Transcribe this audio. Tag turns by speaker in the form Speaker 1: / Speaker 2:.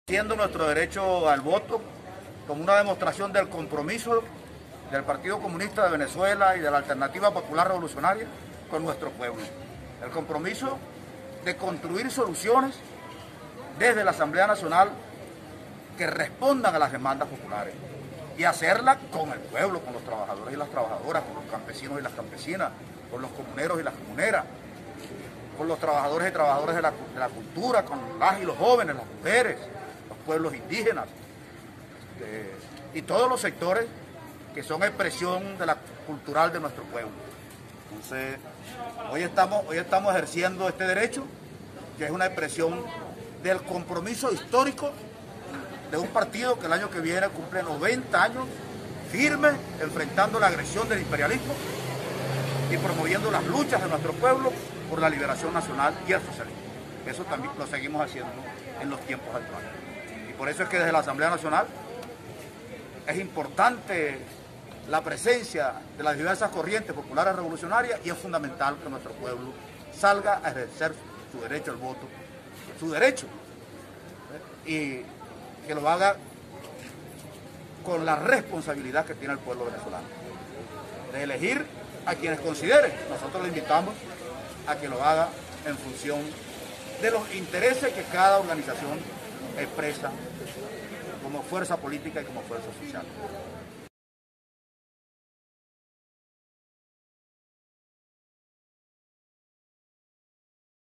Speaker 1: Siendo nuestro derecho al voto como una demostración del compromiso del Partido Comunista de Venezuela y de la Alternativa Popular Revolucionaria con nuestro pueblo. El compromiso de construir soluciones desde la Asamblea Nacional que respondan a las demandas populares y hacerla con el pueblo, con los trabajadores y las trabajadoras, con los campesinos y las campesinas, con los comuneros y las comuneras, con los trabajadores y trabajadoras de la cultura, con las y los jóvenes, las mujeres, los pueblos indígenas y todos los sectores que son expresión de la cultural de nuestro pueblo. Entonces, hoy estamos ejerciendo este derecho, que es una expresión del compromiso histórico de un partido que el año que viene cumple 90 años firme, enfrentando la agresión del imperialismo y promoviendo las luchas de nuestro pueblo por la liberación nacional y el socialismo. Eso también lo seguimos haciendo en los tiempos actuales. Y por eso es que desde la Asamblea Nacional es importante la presencia de las diversas corrientes populares revolucionarias y es fundamental que nuestro pueblo salga a ejercer su derecho al voto, su derecho, y que lo haga con la responsabilidad que tiene el pueblo venezolano, de elegir a quienes considere. Nosotros le invitamos a que lo haga en función de los intereses que cada organización expresa como fuerza política y como fuerza social.